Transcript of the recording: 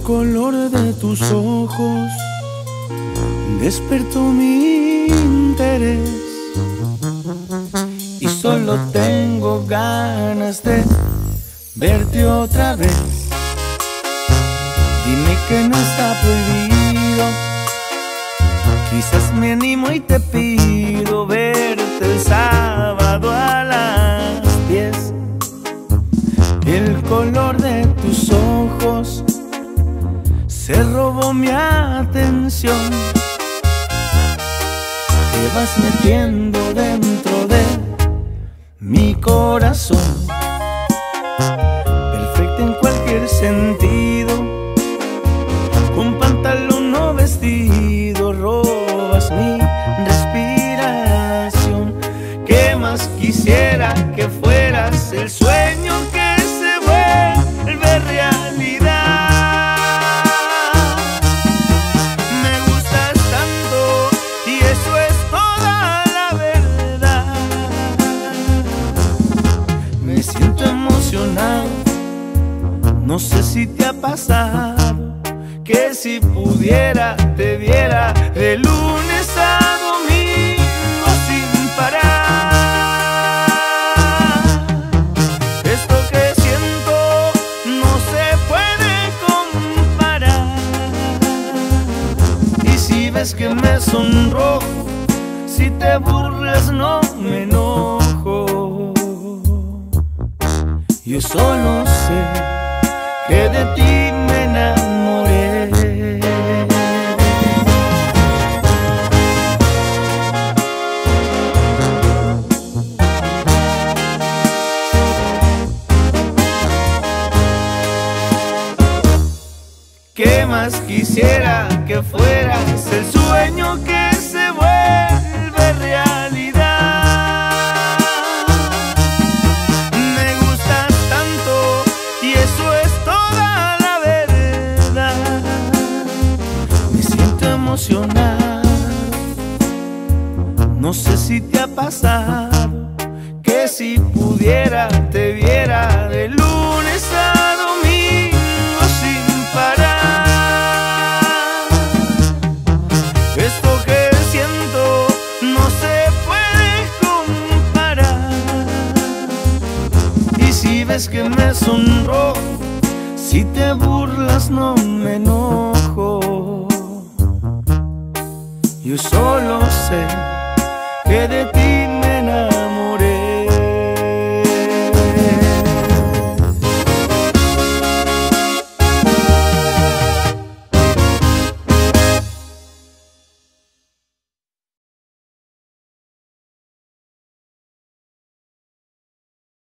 color de tus ojos despertó mi interés y solo tengo ganas de verte otra vez. Dime que no está prohibido, quizás me animo y te pido verte el sábado a las 10. El color de tus ojos se robó mi atención. Te vas metiendo dentro de mi corazón, perfecta en cualquier sentido, con pantalón o vestido, robas mi respiración. ¿Qué más quisiera que fueras el sueño que se vuelve realidad? Me gustas tanto y eso es toda la verdad. Me siento emocionado, no sé si te ha pasado que si pudiera te viera de lunes a domingo sin parar. Esto que siento no se puede comparar. Y si ves que me sonrojo, si te burlas no me enojo. Yo solo sé que de ti me enamoré. ¿Qué más quisiera que fueras el sueño que se vuelve realidad? Me gustas tanto y eso es toda la verdad. Me siento emocionado, no sé si te ha pasado que si pudiera te viera de lunes a domingo sin parar. Esto que siento no se puede comparar. Y si ves que me sonrojo, si te burlas no me enojo. Yo solo sé que de ti